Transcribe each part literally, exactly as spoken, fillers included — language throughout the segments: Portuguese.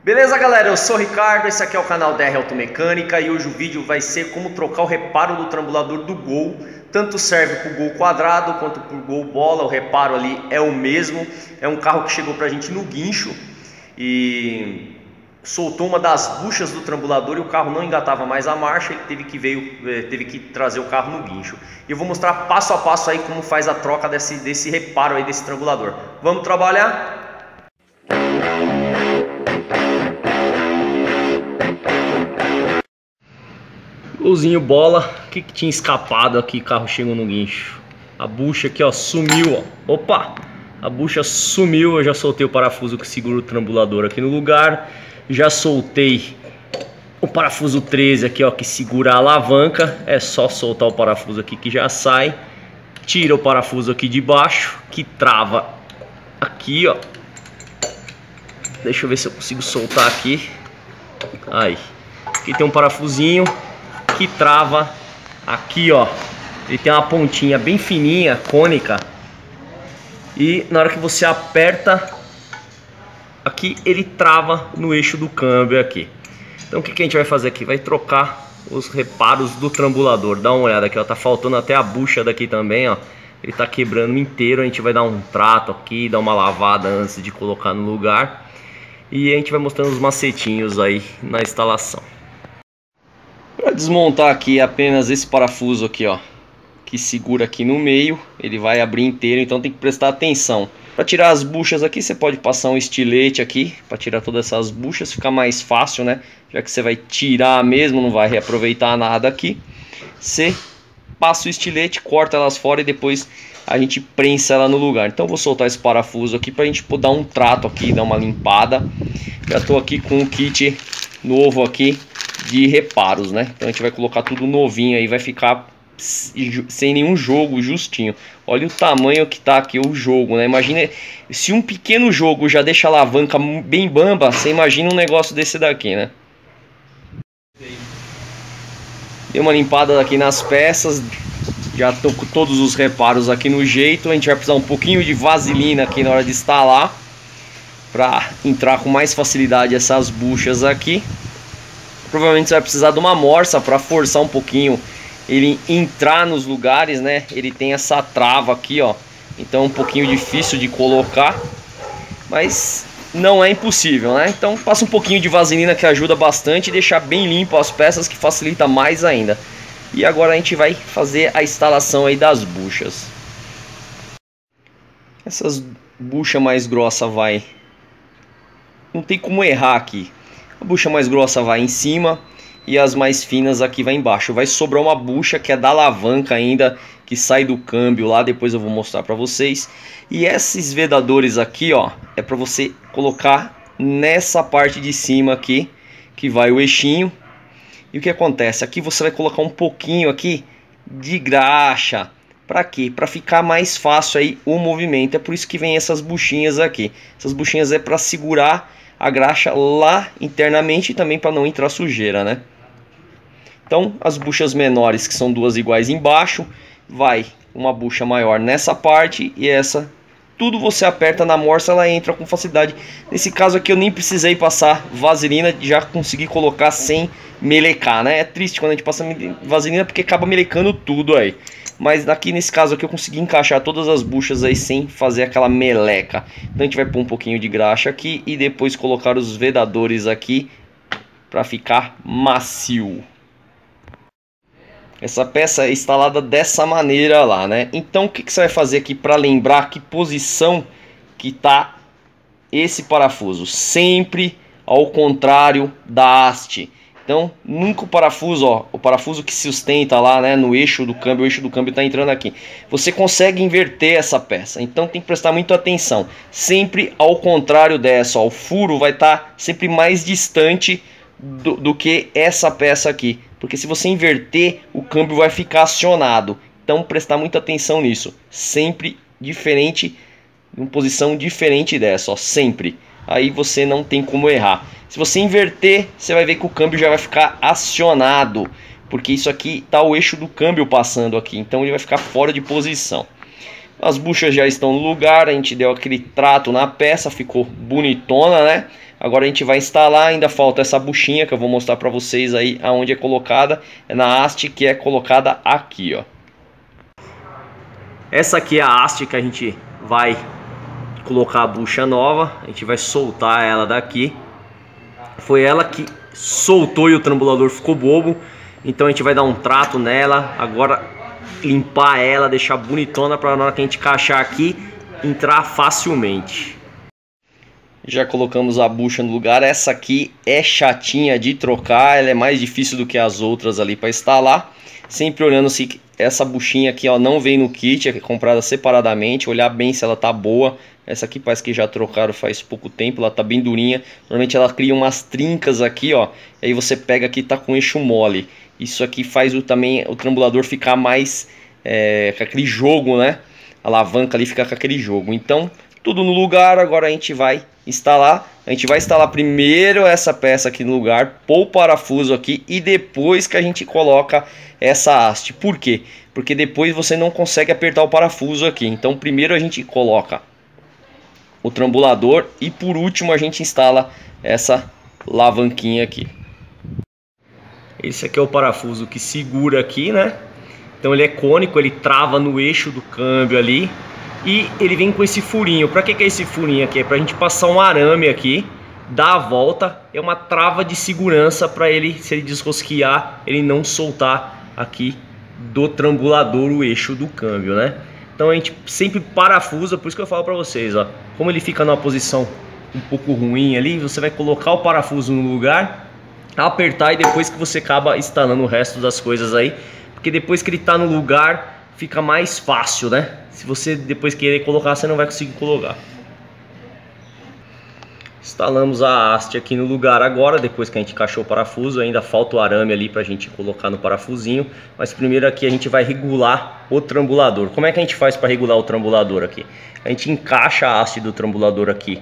Beleza, galera? Eu sou o Ricardo, esse aqui é o canal D R Automecânica e hoje o vídeo vai ser como trocar o reparo do trambulador do Gol. Tanto serve para o Gol quadrado quanto para o Gol bola, o reparo ali é o mesmo. É um carro que chegou para a gente no guincho e soltou uma das buchas do trambulador e o carro não engatava mais a marcha e teve que, veio, teve que trazer o carro no guincho. E eu vou mostrar passo a passo aí como faz a troca desse, desse reparo aí desse trambulador. Vamos trabalhar? Golzinho bola, o que, que tinha escapado aqui? Carro chegou no guincho. A bucha aqui, ó, sumiu, ó. Opa! A bucha sumiu, eu já soltei o parafuso que segura o trambulador aqui no lugar. Já soltei o parafuso treze aqui, ó, que segura a alavanca. É só soltar o parafuso aqui que já sai. Tira o parafuso aqui de baixo, que trava aqui, ó. Deixa eu ver se eu consigo soltar aqui. Aí. Aqui tem um parafusinho que trava aqui, ó. Ele tem uma pontinha bem fininha, cônica. E na hora que você aperta aqui, ele trava no eixo do câmbio aqui. Então o que, que a gente vai fazer aqui? Vai trocar os reparos do trambulador. Dá uma olhada aqui, ó. Tá faltando até a bucha daqui também, ó. Ele tá quebrando inteiro. A gente vai dar um trato aqui, dar uma lavada antes de colocar no lugar. E a gente vai mostrando os macetinhos aí na instalação. Para desmontar aqui apenas esse parafuso aqui, ó, que segura aqui no meio, ele vai abrir inteiro, então tem que prestar atenção. Para tirar as buchas aqui, você pode passar um estilete aqui para tirar todas essas buchas, fica mais fácil, né? Já que você vai tirar mesmo, não vai reaproveitar nada aqui. Você passa o estilete, corta elas fora e depois a gente prensa ela no lugar. Então eu vou soltar esse parafuso aqui para a gente dar um trato aqui, dar uma limpada. Já estou aqui com o kit novo aqui de reparos, né? Então a gente vai colocar tudo novinho aí, vai ficar sem nenhum jogo, justinho. Olha o tamanho que tá aqui o jogo, né? Imagina se um pequeno jogo já deixa a alavanca bem bamba, você imagina um negócio desse daqui, né? Dei uma limpada aqui nas peças, já tô com todos os reparos aqui no jeito. A gente vai precisar um pouquinho de vaselina aqui na hora de instalar, para entrar com mais facilidade essas buchas aqui. Provavelmente você vai precisar de uma morsa para forçar um pouquinho ele entrar nos lugares, né? Ele tem essa trava aqui, ó. Então é um pouquinho difícil de colocar, mas não é impossível, né? Então passa um pouquinho de vaselina que ajuda bastante e deixar bem limpo as peças, que facilita mais ainda. E agora a gente vai fazer a instalação aí das buchas. Essas buchas mais grossas vai... Não tem como errar aqui. A bucha mais grossa vai em cima e as mais finas aqui vai embaixo. Vai sobrar uma bucha que é da alavanca ainda, que sai do câmbio lá, depois eu vou mostrar para vocês. E esses vedadores aqui, ó, é para você colocar nessa parte de cima aqui, que vai o eixinho. E o que acontece? Aqui você vai colocar um pouquinho aqui de graxa. Para quê? Para ficar mais fácil aí o movimento. É por isso que vem essas buchinhas aqui. Essas buchinhas é para segurar a graxa lá internamente e também para não entrar sujeira, né? Então as buchas menores, que são duas iguais embaixo, vai uma bucha maior nessa parte e essa, tudo você aperta na morsa, ela entra com facilidade. Nesse caso aqui eu nem precisei passar vaselina, já consegui colocar sem melecar, né? É triste quando a gente passa vaselina porque acaba melecando tudo aí. Mas aqui nesse caso aqui eu consegui encaixar todas as buchas aí sem fazer aquela meleca. Então a gente vai pôr um pouquinho de graxa aqui e depois colocar os vedadores aqui para ficar macio. Essa peça é instalada dessa maneira lá, né? Então o que, que você vai fazer aqui para lembrar que posição que tá esse parafuso? Sempre ao contrário da haste. Então, nunca o parafuso, ó, o parafuso que sustenta lá, né, no eixo do câmbio, o eixo do câmbio está entrando aqui. Você consegue inverter essa peça, então tem que prestar muita atenção. Sempre ao contrário dessa, ó, o furo vai estar tá sempre mais distante do, do que essa peça aqui. Porque se você inverter, o câmbio vai ficar acionado. Então, prestar muita atenção nisso. Sempre diferente, em posição diferente dessa, ó, sempre. Aí você não tem como errar. Se você inverter, você vai ver que o câmbio já vai ficar acionado, porque isso aqui tá o eixo do câmbio passando aqui, então ele vai ficar fora de posição. As buchas já estão no lugar, a gente deu aquele trato na peça, ficou bonitona, né? Agora a gente vai instalar, ainda falta essa buchinha que eu vou mostrar para vocês aí aonde é colocada, é na haste que é colocada aqui, ó. Essa aqui é a haste que a gente vai colocar a bucha nova, a gente vai soltar ela daqui. Foi ela que soltou e o trambulador ficou bobo, então a gente vai dar um trato nela, agora limpar ela, deixar bonitona para na hora que a gente encaixar aqui, entrar facilmente. Já colocamos a bucha no lugar. Essa aqui é chatinha de trocar, ela é mais difícil do que as outras ali para instalar. Sempre olhando se essa buchinha aqui, ó, não vem no kit, é comprada separadamente, olhar bem se ela tá boa. Essa aqui parece que já trocaram faz pouco tempo, ela tá bem durinha. Normalmente ela cria umas trincas aqui, ó. Aí você pega aqui, tá com eixo mole. Isso aqui faz o, também o trambulador ficar mais é, com aquele jogo, né? A alavanca ali fica com aquele jogo. Então, tudo no lugar, agora a gente vai instalar. A gente vai instalar primeiro essa peça aqui no lugar, pôr o parafuso aqui e depois que a gente coloca essa haste. Por quê? Porque depois você não consegue apertar o parafuso aqui. Então primeiro a gente coloca o trambulador e por último a gente instala essa alavanquinha aqui. Esse aqui é o parafuso que segura aqui, né? Então ele é cônico, ele trava no eixo do câmbio ali. E ele vem com esse furinho. Para que que é esse furinho aqui? É para a gente passar um arame aqui, dar a volta. É uma trava de segurança para ele, se ele desrosquear, ele não soltar aqui do trambulador o eixo do câmbio, né? Então a gente sempre parafusa, por isso que eu falo para vocês, ó. Como ele fica numa posição um pouco ruim ali, você vai colocar o parafuso no lugar, apertar e depois que você acaba instalando o resto das coisas aí. Porque depois que ele está no lugar, fica mais fácil, né? Se você depois querer colocar, você não vai conseguir colocar. Instalamos a haste aqui no lugar agora, depois que a gente encaixou o parafuso. Ainda falta o arame ali pra gente colocar no parafusinho. Mas primeiro aqui a gente vai regular o trambulador. Como é que a gente faz para regular o trambulador aqui? A gente encaixa a haste do trambulador aqui,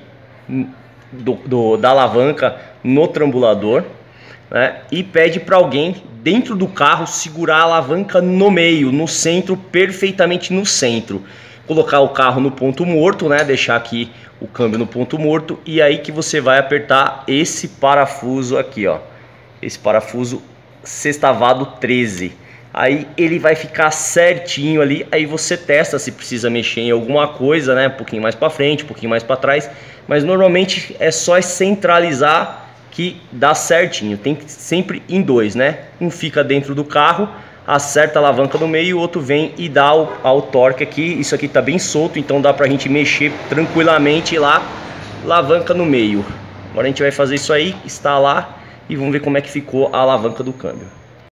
do, do, da alavanca no trambulador, né? E pede para alguém dentro do carro segurar a alavanca no meio, no centro, perfeitamente no centro. Colocar o carro no ponto morto, né? Deixar aqui o câmbio no ponto morto e aí que você vai apertar esse parafuso aqui, ó. Esse parafuso sextavado treze. Aí ele vai ficar certinho ali, aí você testa se precisa mexer em alguma coisa, né? Um pouquinho mais para frente, um pouquinho mais para trás, mas normalmente é só centralizar que dá certinho. Tem que sempre em dois, né? Um fica dentro do carro, acerta a alavanca no meio, o outro vem e dá o, ao torque aqui. Isso aqui tá bem solto, então dá pra gente mexer tranquilamente lá, alavanca no meio. Agora a gente vai fazer isso aí, instalar e vamos ver como é que ficou a alavanca do câmbio.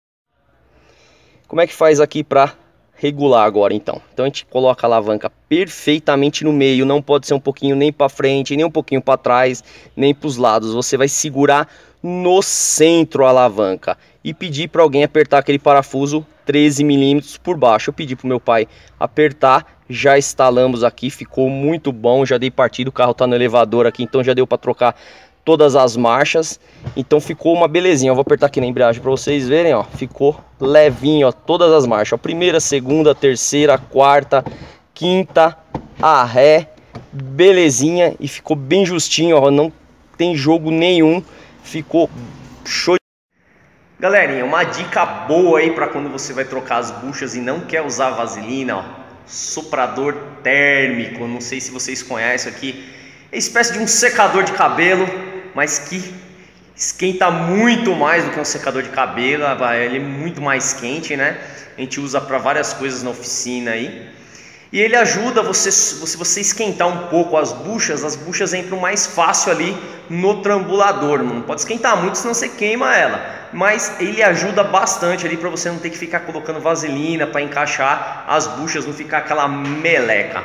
Como é que faz aqui pra regular agora então? Então a gente coloca a alavanca perfeitamente no meio, não pode ser um pouquinho nem para frente, nem um pouquinho para trás, nem para os lados. Você vai segurar no centro a alavanca e pedir para alguém apertar aquele parafuso treze milímetros por baixo. Eu pedi para o meu pai apertar, já instalamos aqui, ficou muito bom, já dei partida, o carro está no elevador aqui, então já deu para trocar todas as marchas, então ficou uma belezinha. Eu vou apertar aqui na embreagem para vocês verem, ó, ficou levinho, ó, todas as marchas, ó, primeira, segunda, terceira, quarta, quinta, a ré, belezinha, e ficou bem justinho, ó, não tem jogo nenhum, ficou show. Galerinha, uma dica boa aí para quando você vai trocar as buchas e não quer usar vaselina, ó, soprador térmico. Não sei se vocês conhecem aqui, é espécie de um secador de cabelo, mas que esquenta muito mais do que um secador de cabelo. Ele é muito mais quente, né? A gente usa para várias coisas na oficina aí. E ele ajuda você, se você esquentar um pouco as buchas, as buchas entram mais fácil ali no trambulador. Não pode esquentar muito, senão você queima ela. Mas ele ajuda bastante ali para você não ter que ficar colocando vaselina para encaixar as buchas, não ficar aquela meleca.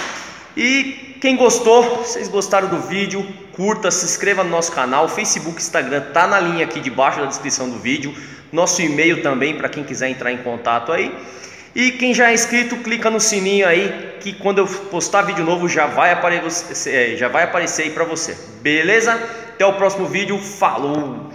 E quem gostou, vocês gostaram do vídeo, curta, se inscreva no nosso canal. Facebook, Instagram tá na linha aqui debaixo da descrição do vídeo. Nosso e-mail também para quem quiser entrar em contato aí. E quem já é inscrito, clica no sininho aí, que quando eu postar vídeo novo já vai aparecer, já vai aparecer aí para você. Beleza? Até o próximo vídeo. Falou!